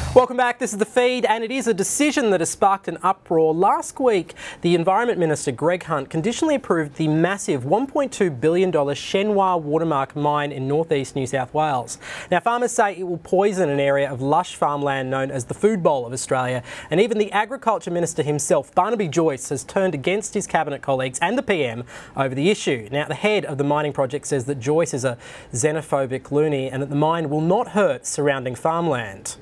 Welcome back, this is The Feed, and it is a decision that has sparked an uproar. Last week, the Environment Minister, Greg Hunt, conditionally approved the massive $1.2 billion Shenhua watermark mine in northeast New South Wales. Now, farmers say it will poison an area of lush farmland known as the Food Bowl of Australia, and even the Agriculture Minister himself, Barnaby Joyce, has turned against his Cabinet colleagues and the PM over the issue. Now, the head of the mining project says that Joyce is a xenophobic loony and that the mine will not hurt surrounding farmland.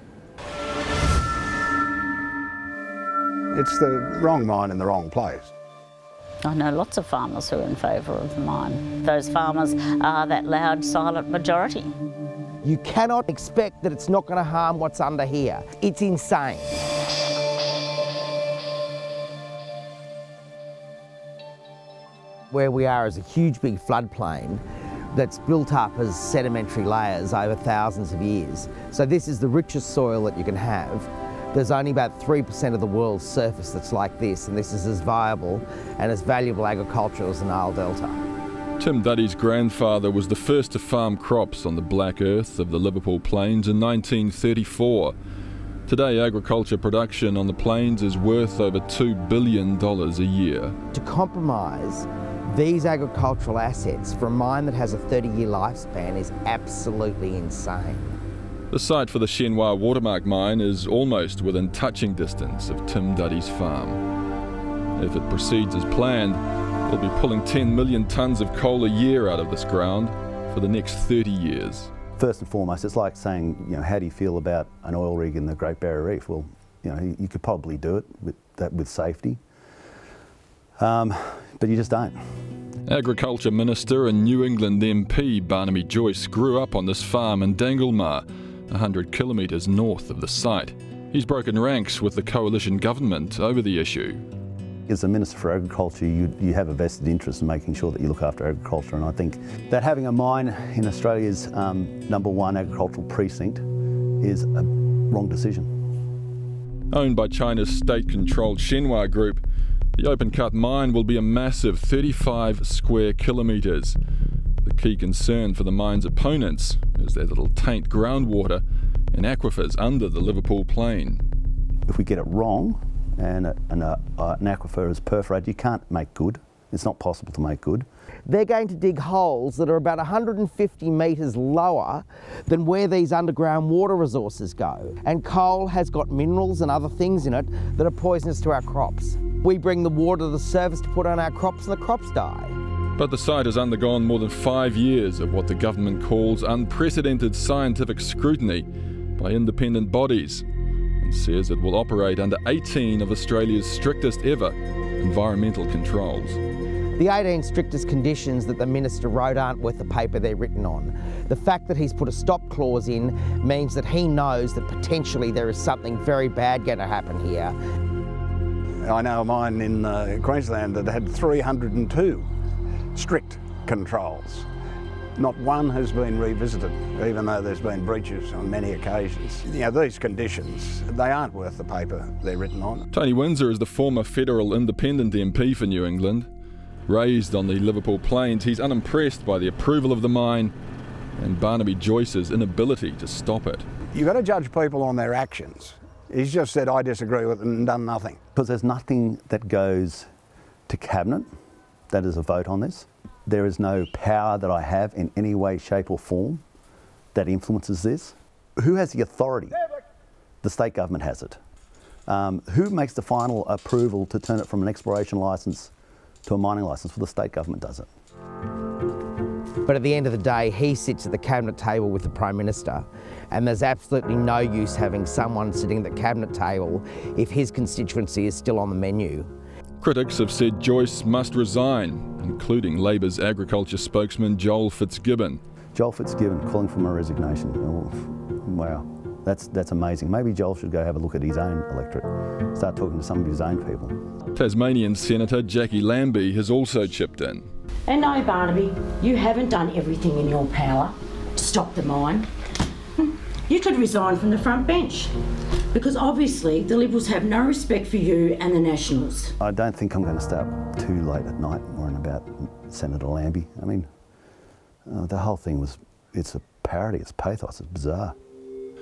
It's the wrong mine in the wrong place. I know lots of farmers who are in favour of the mine. Those farmers are that loud, silent majority. You cannot expect that it's not going to harm what's under here. It's insane. Where we are is a huge big floodplain that's built up as sedimentary layers over thousands of years. So this is the richest soil that you can have. There's only about 3% of the world's surface that's like this, and this is as viable and as valuable agriculture as the Nile Delta. Tim Duddy's grandfather was the first to farm crops on the black earth of the Liverpool Plains in 1934. Today, agriculture production on the plains is worth over $2 billion a year. To compromise these agricultural assets for a mine that has a 30-year lifespan is absolutely insane. The site for the Shenhua watermark mine is almost within touching distance of Tim Duddy's farm. If it proceeds as planned, they'll be pulling 10 million tonnes of coal a year out of this ground for the next 30 years. First and foremost, it's like saying, how do you feel about an oil rig in the Great Barrier Reef? Well, you could probably do it with safety, but you just don't. Agriculture Minister and New England MP Barnaby Joyce grew up on this farm in Danglemar, 100 kilometres north of the site. He's broken ranks with the coalition government over the issue. As a Minister for Agriculture, you have a vested interest in making sure that you look after agriculture, and I think that having a mine in Australia's #1 agricultural precinct is a wrong decision. Owned by China's state-controlled Shenhua Group, the open-cut mine will be a massive 35 square kilometres. The key concern for the mine's opponents is that it'll taint groundwater and aquifers under the Liverpool Plain. If we get it wrong and an aquifer is perforated, you can't make good. It's not possible to make good. They're going to dig holes that are about 150 metres lower than where these underground water resources go. And coal has got minerals and other things in it that are poisonous to our crops. We bring the water to the surface to put on our crops and the crops die. But the site has undergone more than 5 years of what the government calls unprecedented scientific scrutiny by independent bodies, and says it will operate under 18 of Australia's strictest ever environmental controls. The 18 strictest conditions that the Minister wrote aren't worth the paper they're written on. The fact that he's put a stop clause in means that he knows that potentially there is something very bad going to happen here. I know a mine in Queensland that had 302 strict controls. Not one has been revisited, even though there's been breaches on many occasions. These conditions, they aren't worth the paper they're written on. Tony Windsor is the former federal independent MP for New England. Raised on the Liverpool Plains, he's unimpressed by the approval of the mine and Barnaby Joyce's inability to stop it. You've got to judge people on their actions. He's just said, I disagree with it and done nothing. Because there's nothing that goes to Cabinet that is a vote on this. There is no power that I have in any way, shape or form that influences this. Who has the authority? The state government has it. Who makes the final approval to turn it from an exploration licence to a mining licence? Well, the state government does it. But at the end of the day, he sits at the Cabinet table with the Prime Minister, and there's absolutely no use having someone sitting at the Cabinet table if his constituency is still on the menu. Critics have said Joyce must resign, including Labor's agriculture spokesman Joel Fitzgibbon. Joel Fitzgibbon calling for my resignation. Oh, wow, that's amazing. Maybe Joel should go have a look at his own electorate, start talking to some of his own people. Tasmanian Senator Jackie Lambie has also chipped in. And no, Barnaby, you haven't done everything in your power to stop the mine. You could resign from the front bench, because obviously the Liberals have no respect for you and the Nationals. I don't think I'm going to stay up too late at night worrying about Senator Lambie. I mean, the whole thing it's a parody, it's pathos, it's bizarre.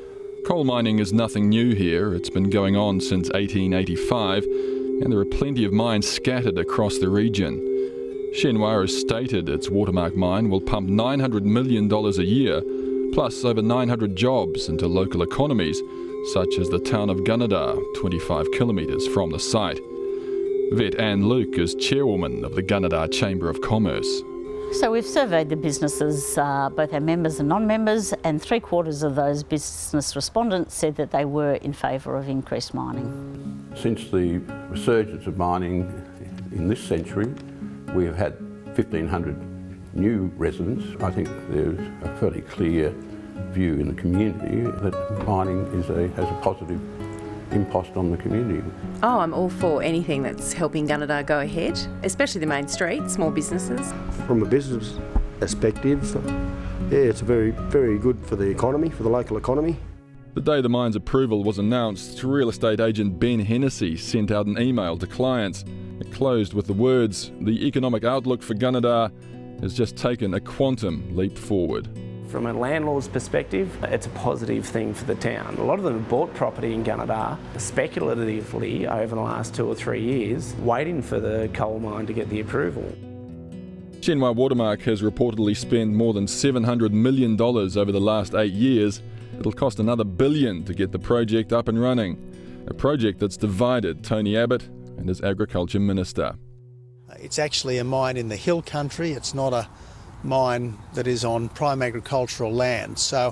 Coal mining is nothing new here. It's been going on since 1885, and there are plenty of mines scattered across the region. Shenhua has stated its Watermark mine will pump $900 million a year, plus over 900 jobs into local economies, such as the town of Gunnedah, 25 kilometres from the site. Vet Anne Luke is chairwoman of the Gunnedah Chamber of Commerce. So we've surveyed the businesses, both our members and non-members, and 3/4 of those business respondents said that they were in favour of increased mining. Since the resurgence of mining in this century, we have had 1,500 new residents. I think there's a fairly clear view in the community that mining has a positive impost on the community. Oh, I'm all for anything that's helping Gunnedah go ahead, especially the main street, small businesses. From a business perspective, yeah, it's very, very good for the economy, for the local economy. The day the mine's approval was announced, real estate agent Ben Hennessy sent out an email to clients. It closed with the words, "The economic outlook for Gunnedah has just taken a quantum leap forward." From a landlord's perspective, it's a positive thing for the town. A lot of them have bought property in Gunnedah speculatively over the last 2 or 3 years, waiting for the coal mine to get the approval. Shenhua Watermark has reportedly spent more than $700 million over the last 8 years. It'll cost another $1 billion to get the project up and running, a project that's divided Tony Abbott and his Agriculture Minister. It's actually a mine in the hill country. It's not a mine that is on prime agricultural land. So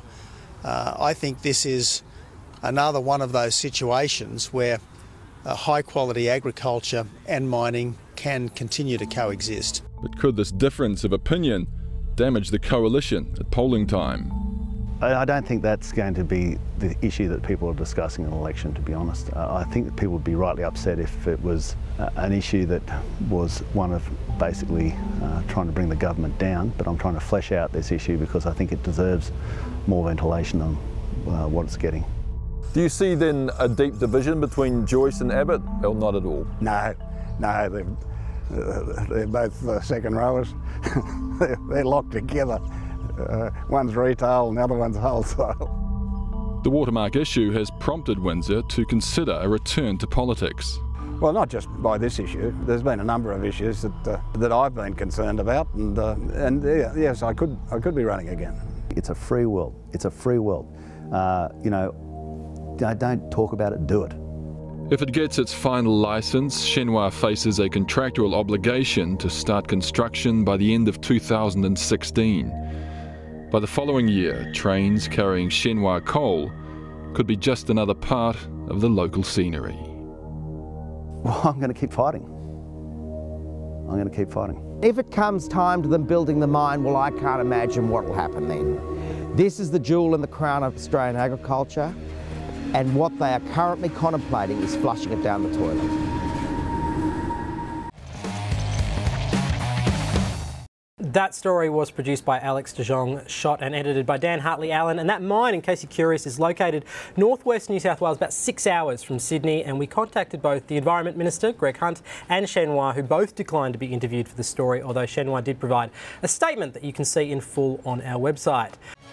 I think this is another one of those situations where high quality agriculture and mining can continue to coexist. But could this difference of opinion damage the coalition at polling time? I don't think that's going to be the issue that people are discussing in an election, to be honest. I think that people would be rightly upset if it was an issue that was one of basically trying to bring the government down, but I'm trying to flesh out this issue because I think it deserves more ventilation on what it's getting. Do you see then a deep division between Joyce and Abbott, or not at all? No, they're both second rowers. They're locked together. One's retail and the other one's wholesale. The Watermark issue has prompted Windsor to consider a return to politics. Well, not just by this issue. There's been a number of issues that I've been concerned about, and yes, I could be running again. It's a free world. It's a free world. You know, don't talk about it, do it. If it gets its final licence, Shenhua faces a contractual obligation to start construction by the end of 2016. By the following year, trains carrying Shenhua coal could be just another part of the local scenery. Well, I'm going to keep fighting. I'm going to keep fighting. If it comes time to them building the mine, well, I can't imagine what will happen then. This is the jewel in the crown of Australian agriculture, and what they are currently contemplating is flushing it down the toilet. That story was produced by Alex de Jong, shot and edited by Dan Hartley-Allen, and that mine, in case you're curious, is located northwest New South Wales, about 6 hours from Sydney, and we contacted both the Environment Minister, Greg Hunt, and Shenhua, who both declined to be interviewed for the story, although Shenhua did provide a statement that you can see in full on our website.